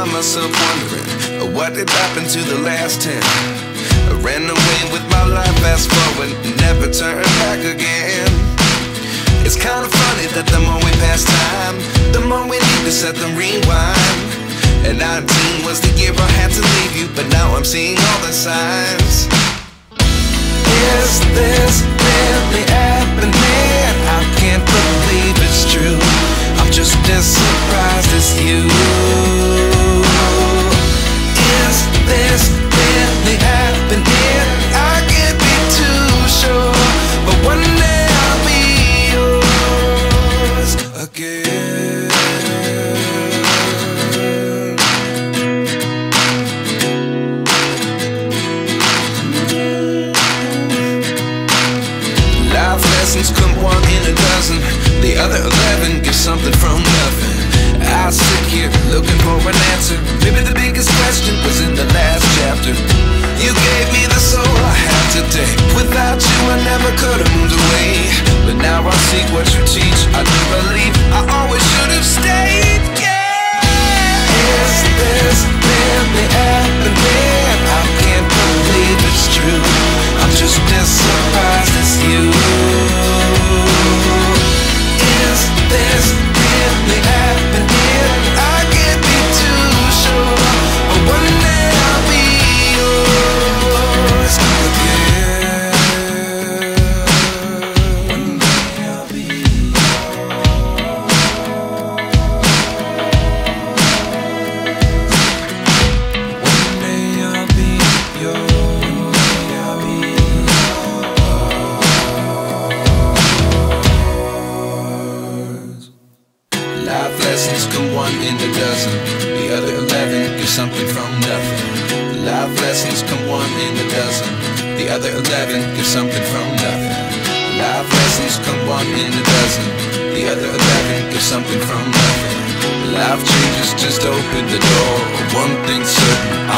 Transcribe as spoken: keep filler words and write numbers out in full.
find myself wondering uh, what did happen to the last ten. I ran away with my life, fast forward, never turn back again. It's kind of funny that the more we pass time, the more we need to set them rewind. And nineteen was the year I had to leave you, but now I'm seeing all the signs. Is this really happening? I can't believe it's true. I'm just as surprised as you. Is this really happening? I can't be too sure, but one day I'll be yours again. Life lessons come one in a dozen, the other eleven give something from nothing. I sit here looking for an answer. Maybe the biggest question was in the last chapter. You gave me the soul I have today. Without you I never could have moved away, but now I see what you teach. I do believe I always should have stayed. Yeah. Is this really happening? I can't believe it's true. I'm just as surprised as you. Is this really happening? I can't be too sure, but one day I'll be yours again. One day I'll be yours. One day I'll be yours. Life lessons come one in a dozen, the other eleven give something from nothing. Life lessons come one in a dozen, the other eleven give something from nothing. Life lessons come one in a dozen, the other eleven give something from nothing. Life changes just open the door. One thing's certain,